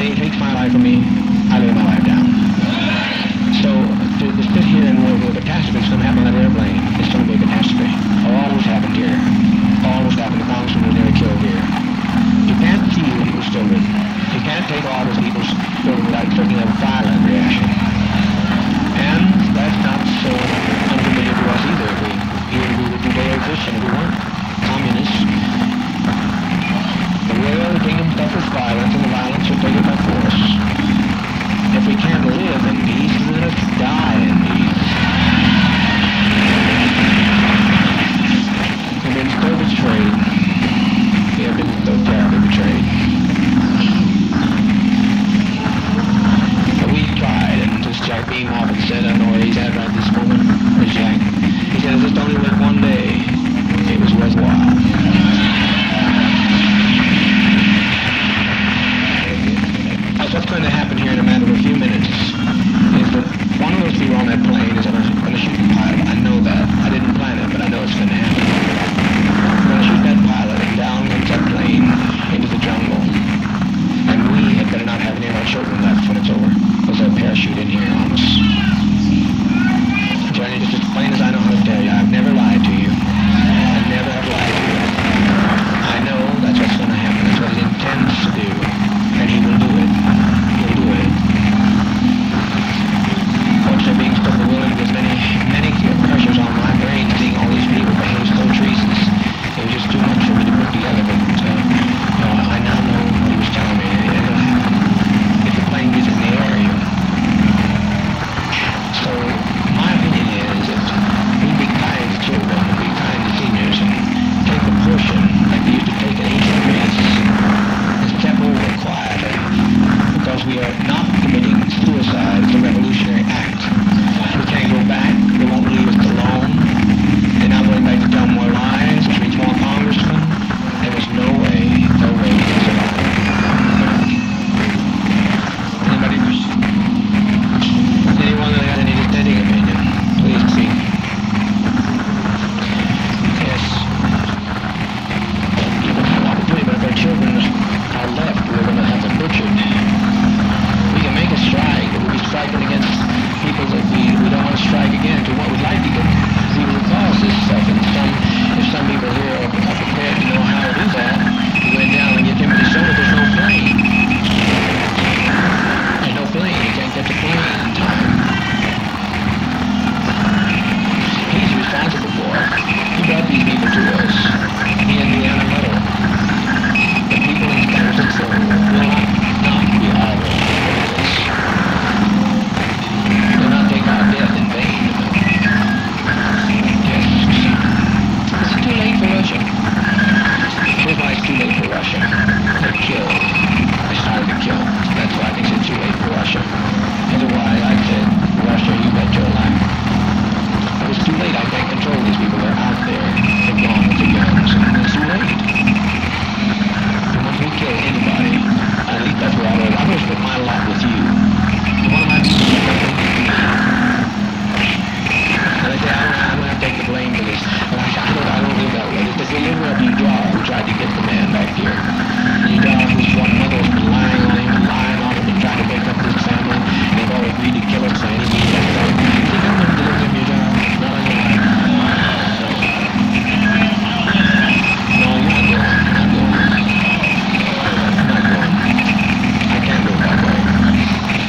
anybody takes my life from me, I lay my life down. So to sit here and where a catastrophe is going to happen on that airplane, it's going to be a catastrophe. Almost happened here. Almost happened. The congressman was nearly killed here. You can't see people's children. You can't take all those people's children without expecting a violent reaction. And that's not so unfamiliar to us either. We were Judeo-Christian, if we weren't communists. The world, the kingdom suffers violence, and the violence will take it by force. If we can't live in peace, let us die in peace. We've been so betrayed. We have been so terribly betrayed. But we tried, and as Jack Beam often said, I don't know where he's at right this moment, where's Jack? He said, if it's only worth one day, it was worthwhile. What's going to happen here in a matter of a few minutes is that one of those people on that plane is going to shoot the pilot. I know that. I didn't plan it, but I know it's going to happen. We're going to shoot that pilot, and down comes that plane into the jungle. And we had better not have any of our children left when it's over. There's a parachute in here on us. Johnny, just as plain as I know how to tell you, I've never lied to you. I never have lied to you. I know that's what's going to happen. That's what he intends to do. And he will do it. He'll do it. Fortunately, being still willing, there's many pressures on my brain, seeing all these people behave so treasonous. It was just too much for me to put together, but I now know what he was telling me. It'll happen if the plane gets in the area. So, my opinion is that we be kind to children, be kind to seniors, and take the portion like we used to take an ancient race. Step over quietly, because we are not committing suicide. It's a revolutionary act. We can't go back. They won't leave us alone. They're not going back to tell more lies, which means more congressmen. There is no way we can survive. Anybody? Anyone that had any dissenting opinion, please speak. Yes. People have a lot to do, but if their children are left, we're going to have them butchered. We can make a strike, but we'll be striking against people that we don't want to strike against. We would like to get people who cause this stuff, and if some people here are prepared to know how to do that, we went down and get him to show that there's no plane. There's no plane. You can't get the plane in time. He's responsible for it. He brought these people to us. He and Deanna Meadow. The people in San Francisco will not be idle. They'll not take our death in vain. Yes. It's too late for Russia. Here's why it's too late for Russia. They're killed. They started to kill. That's why I think it's too late for Russia. Otherwise, I said, Russia, you bet your life. But it's too late. I can't control these people. They're out there. They're gone with the guns. It's too late. We kill anybody. At least that's where I'm going to split my lot with you. One of my people is going to me. And I say, I'm going to take the blame for this. And I don't live that way. It's the deliverer of Udar who tried to get the man back here. Udar, whose one mother has been lying on him, and trying to break up this family. And they've all agreed to kill us by any means necessary. You think I'm going to deliver him, Udar? Not on your life. No, you're not going. You're not going. I can't do it that way.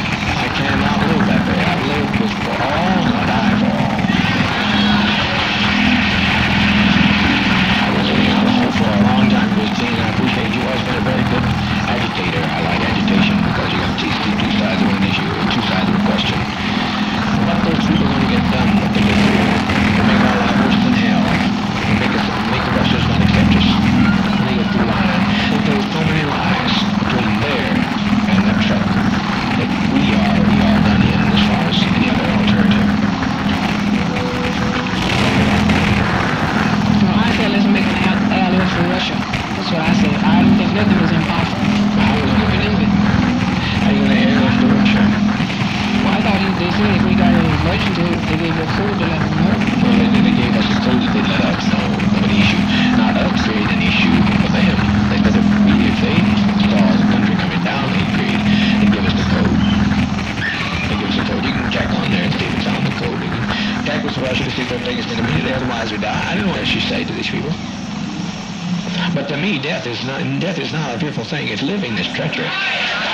to take us in immediately, otherwise we die. I don't know what she say to these people. But to me, death is not a fearful thing. It's living that's treacherous.